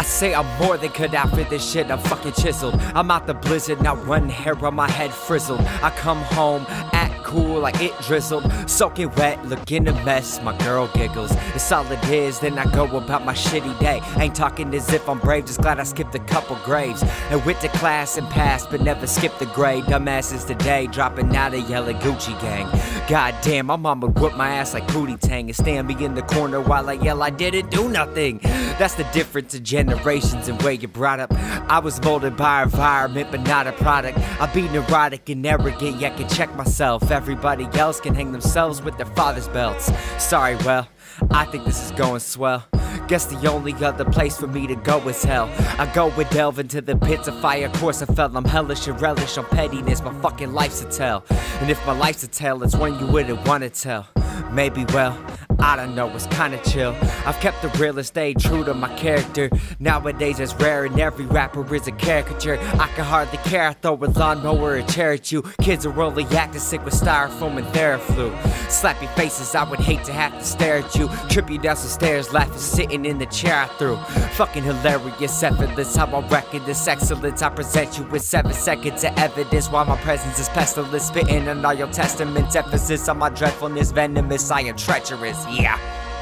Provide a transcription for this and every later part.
I say I'm more than cut out for this shit, I'm fucking chiseled. I'm out the blizzard, not one hair on my head frizzled. I come home, act cool like it drizzled, soaking wet, looking a mess, my girl giggles. It's all it is, then I go about my shitty day. Ain't talking as if I'm brave, just glad I skipped a couple graves. And went to class and passed, but never skipped the grade. Dumbasses today, dropping out of yellow Gucci gang. God damn, my mama whooped my ass like Pootie Tang and stand me in the corner while I yell I didn't do nothing. That's the difference in generations and where you brought up. I was molded by environment, but not a product. I be neurotic and arrogant, yet can check myself. Everybody else can hang themselves with their father's belts. Sorry, well, I think this is going swell. Guess the only other place for me to go is hell. I go and delve into the pits of fire. Of course I felt I'm hellish and relish on pettiness. My fucking life's a tale. And if my life's a tale, it's one you wouldn't want to tell. Maybe, well, I don't know, it's kinda chill. I've kept the real and stayed true to my character. Nowadays it's rare and every rapper is a caricature. I can hardly care, I throw a lawnmower or chair at you. Kids are only acting sick with styrofoam and Theraflu. Slap your faces, I would hate to have to stare at you. Trip you down some stairs, laughing sitting in the chair I threw. Fucking hilarious, effortless, how I reckon this excellence. I present you with 7 seconds of evidence while my presence is pestilence. Spitting on all your testaments, emphasis on my dreadfulness, venomous, I am treacherous. Yeah,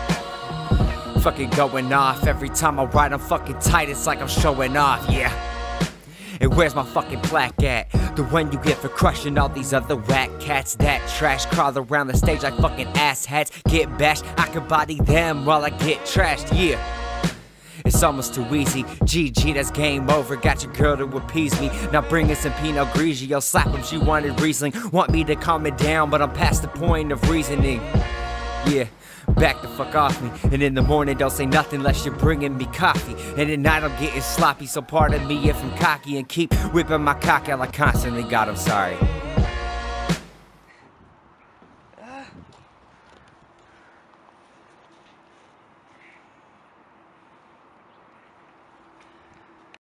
fucking going off. Every time I ride I'm fucking tight, it's like I'm showing off. Yeah, and where's my fucking plaque at? The one you get for crushing all these other whack cats. That trash crawl around the stage like fucking asshats. Get bashed, I can body them while I get trashed. Yeah, it's almost too easy. GG, that's game over. Got your girl to appease me. Now bring in some Pinot Grigio. Slap him, she wanted Riesling. Want me to calm it down, but I'm past the point of reasoning. Yeah, back the fuck off me. And in the morning don't say nothing unless you're bringing me coffee. And at night I'm getting sloppy, so pardon me if I'm cocky. And keep whipping my cock out like constantly. God, I'm sorry.